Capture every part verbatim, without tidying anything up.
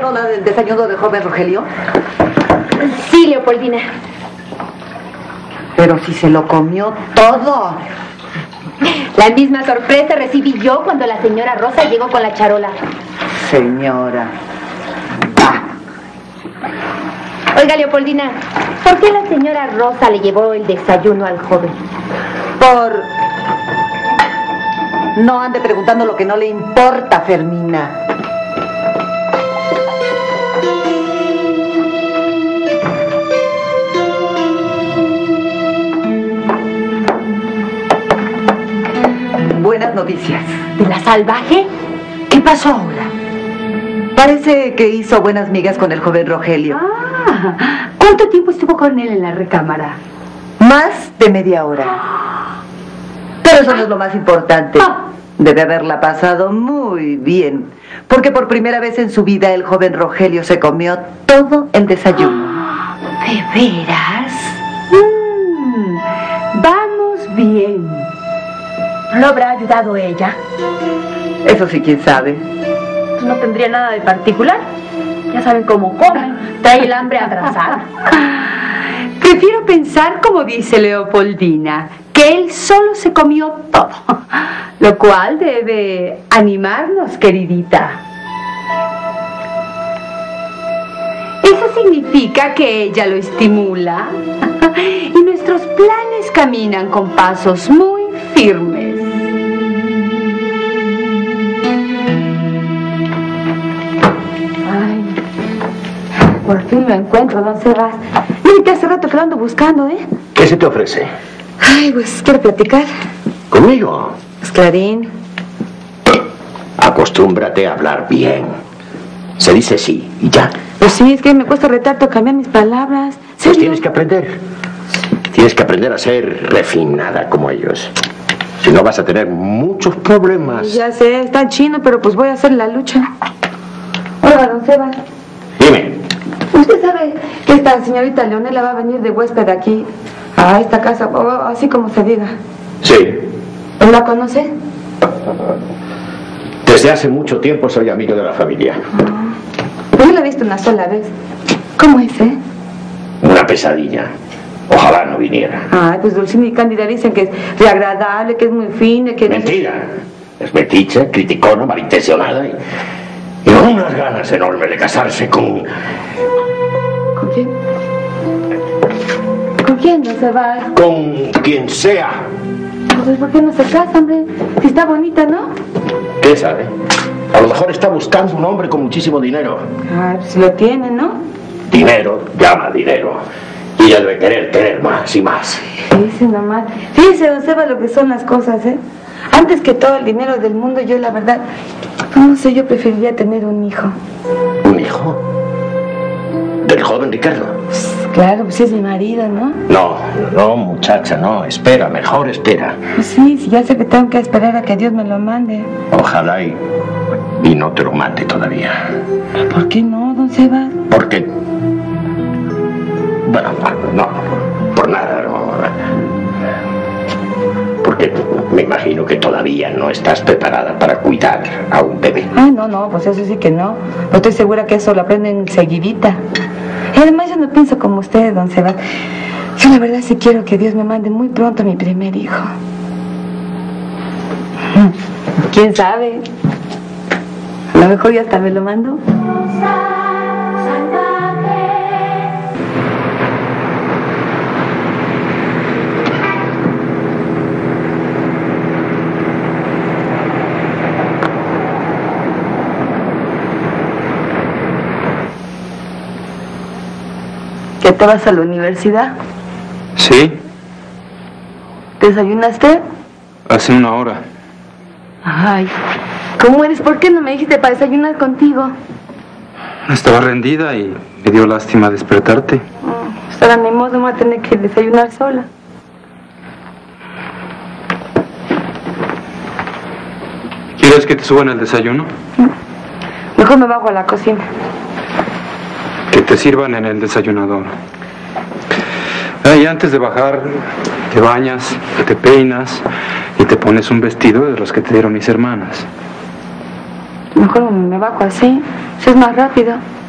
charola del desayuno del joven Rogelio? Sí, Leopoldina. Pero si se lo comió todo. La misma sorpresa recibí yo cuando la señora Rosa llegó con la charola. Señora. Ah. Oiga, Leopoldina, ¿por qué la señora Rosa le llevó el desayuno al joven? Por... No ande preguntando lo que no le importa, Fermina. Buenas noticias. ¿De la salvaje? ¿Qué pasó ahora? Parece que hizo buenas migas con el joven Rogelio. Ah, ¿cuánto tiempo estuvo con él en la recámara? Más de media hora. Pero eso no es lo más importante. Debe haberla pasado muy bien, porque por primera vez en su vida el joven Rogelio se comió todo el desayuno. ¿De veras? Mm, vamos bien. ¿No habrá ayudado ella? Eso sí, quién sabe. No tendría nada de particular. Ya saben cómo comen. Trae el hambre atrasada. Prefiero pensar como dice Leopoldina, que él solo se comió todo, lo cual debe animarnos, queridita. Eso significa que ella lo estimula y nuestros planes caminan con pasos muy firmes. Ay, por fin lo encuentro, don Sebas. Mire que hace rato que lo ando buscando, ¿eh? ¿Qué se te ofrece? Ay, pues, ¿quiere platicar? ¿Conmigo? Pues, Clarín. Acostúmbrate a hablar bien. Se dice sí y ya. Pues sí, es que me cuesta retrato cambiar mis palabras. Pues tienes que aprender. Tienes que aprender a ser refinada como ellos. Si no vas a tener muchos problemas. Ya sé, está en chino, pero pues voy a hacer la lucha. Oiga, don Sebas. Dime. ¿Usted sabe que esta señorita Leonela va a venir de huésped aquí a esta casa, así como se diga? Sí. ¿La conoce? Desde hace mucho tiempo soy amigo de la familia. Oh. Yo la he visto una sola vez. ¿Cómo es, eh? Una pesadilla. Ojalá no viniera. Ay, pues Dulcina y Cándida dicen que es re agradable, que es muy fina, que... Mentira. Es metiche, criticona, malintencionada y... y con unas ganas enormes de casarse con... ¿Con quién? ¿Con quién no se va? Con quien sea. Pues ¿por qué no se casa, hombre? Si está bonita, ¿no? ¿Qué sabe? A lo mejor está buscando un hombre con muchísimo dinero. Ay, pues lo tiene, ¿no? Dinero llama dinero. Y ella debe querer tener más y más. Fíjese nomás. Fíjese, don Seba, lo que son las cosas, ¿eh? Antes que todo el dinero del mundo, yo la verdad, no sé, yo preferiría tener un hijo. ¿Un hijo? ¿Del joven Ricardo? Pues, claro, pues es mi marido, ¿no? No, no, muchacha, no. Espera, mejor espera. Pues sí, sí, ya sé que tengo que esperar a que Dios me lo mande. Ojalá y, y no te lo mande todavía. ¿Por qué no, don Seba? Porque... Bueno, no, por nada, no. Porque me imagino que todavía no estás preparada para cuidar a un bebé. Ah, no, no, pues eso sí que no. No estoy segura que eso lo aprenden seguidita. Y además yo no pienso como usted, don Sebas. Yo la verdad sí quiero que Dios me mande muy pronto a mi primer hijo. ¿Quién sabe? A lo mejor ya hasta me lo mando. ¿Ya te vas a la universidad? Sí. ¿Desayunaste? Hace una hora. Ay, ¿cómo eres? ¿Por qué no me dijiste para desayunar contigo? Estaba rendida y me dio lástima despertarte. Oh, pues ahora ni modo, me voy a tener que desayunar sola. ¿Quieres que te suban el desayuno? Mejor me bajo a la cocina. Que te sirvan en el desayunador. Y antes de bajar, te bañas, te peinas y te pones un vestido de los que te dieron mis hermanas. Mejor me bajo así, eso es más rápido.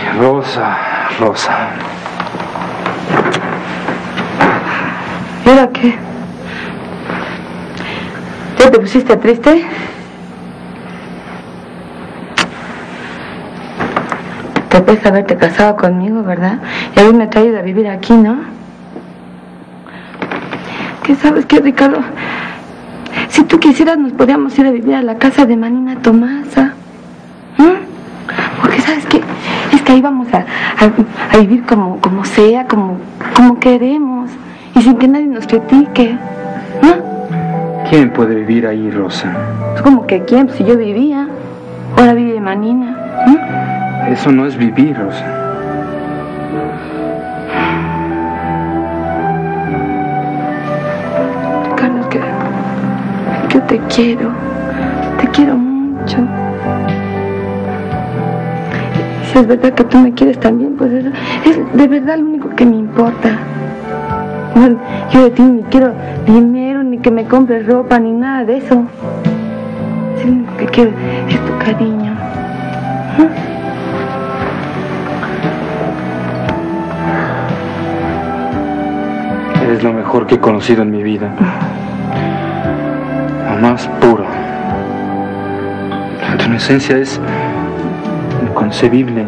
Rosa, Rosa. ¿Y ahora qué? ¿Ya te pusiste triste? Te puedes haberte casado conmigo, ¿verdad? Y haberme traído a vivir aquí, ¿no? ¿Qué sabes qué, Ricardo? Si tú quisieras, nos podríamos ir a vivir a la casa de Manina Tomasa. ¿Mm? Porque, ¿sabes qué? Es que ahí vamos a, a, a vivir como, como sea, como, como queremos. Y sin que nadie nos critique. ¿No? ¿Quién puede vivir ahí, Rosa? ¿Cómo que quién? Si yo vivía. Ahora vive Manina. ¿Mm? Eso no es vivir, Rosa. Carlos, que yo te quiero. Te quiero mucho. Si es verdad que tú me quieres también, pues es, es de verdad lo único que me importa. No, yo de ti ni quiero dinero, ni que me compres ropa, ni nada de eso. Es lo único que quiero, es tu cariño. ¿Ah? Eres lo mejor que he conocido en mi vida. Lo más puro. Tu inocencia es inconcebible.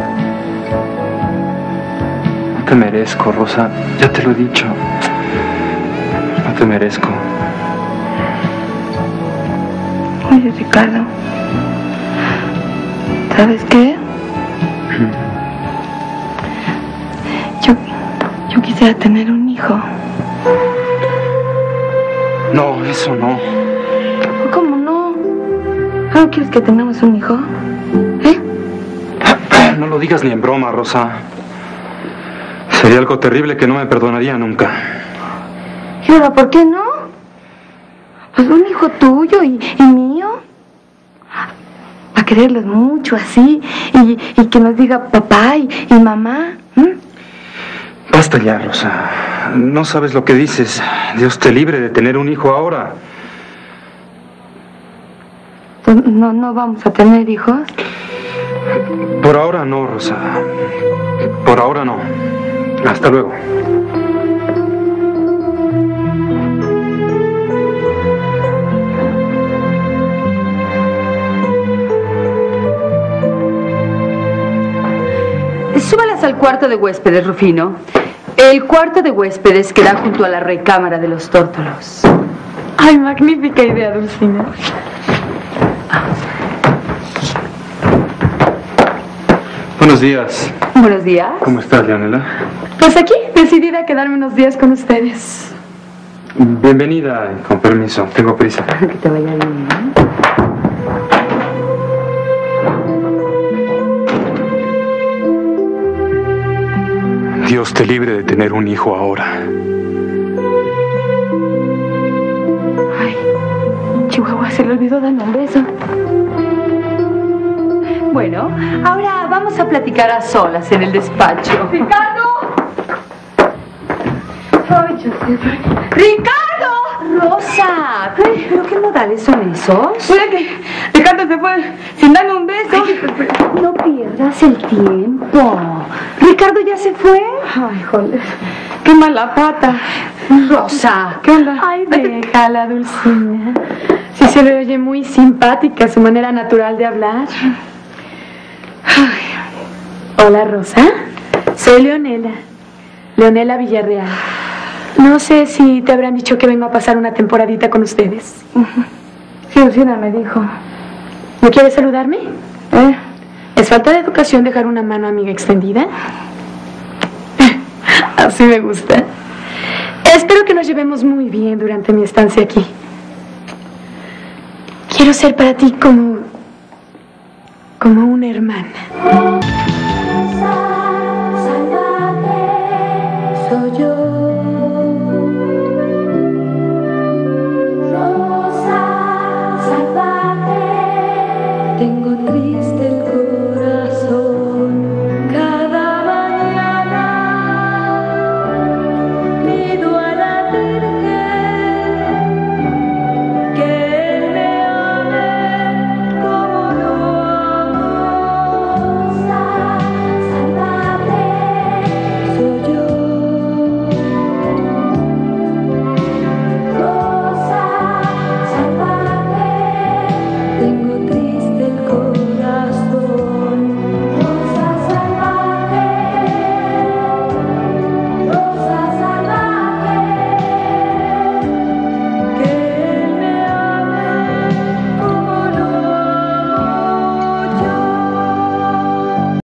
No te merezco, Rosa. Ya te lo he dicho. No te merezco. Oye, Ricardo, ¿sabes qué? Yo, yo quisiera tener un hijo. No, eso no. ¿Cómo no? ¿No quieres que tengamos un hijo? ¿Eh? No lo digas ni en broma, Rosa. Sería algo terrible que no me perdonaría nunca. ¿Y ahora por qué no? Pues un hijo tuyo y, y mío. A quererlos mucho así. Y, y que nos diga papá y, y mamá. ¿Mm? Basta ya, Rosa. No sabes lo que dices. Dios te libre de tener un hijo ahora. Pues no, no vamos a tener hijos. Por ahora no, Rosa. Por ahora no. Hasta luego. Súbalas al cuarto de huéspedes, Rufino. El cuarto de huéspedes queda junto a la recámara de los tórtolos. Ay, magnífica idea, Dulcina. Buenos días. Buenos días. ¿Cómo estás, Leonela? Pues aquí, decidida a quedarme unos días con ustedes. Bienvenida, con permiso. Tengo prisa. Que te vaya bien, ¿eh? Dios te libre de tener un hijo ahora. Ay, Chihuahua, se le olvidó darme un beso. Bueno, ahora vamos a platicar a solas en el despacho. ¡Ricardo! Ay, yo sé. ¡Ricardo! ¡Rosa! Ay, ¿pero qué modales son esos? Mira que Ricardo se fue sin darme un beso. Ay, no pierdas el tiempo. ¿Ricardo ya se fue? Ay, joder. ¡Qué mala pata! Rosa. ¿Qué onda? Ay, déjala, Dulcina. Sí se le oye muy simpática su manera natural de hablar. Ay. Hola, Rosa. Soy Leonela. Leonela Villarreal. No sé si te habrán dicho que vengo a pasar una temporadita con ustedes. Sí, Lucina me dijo. ¿No quieres saludarme? ¿Eh? ¿Es falta de educación dejar una mano amiga extendida? Así me gusta. Espero que nos llevemos muy bien durante mi estancia aquí. Quiero ser para ti como... como una hermana. Soy yo.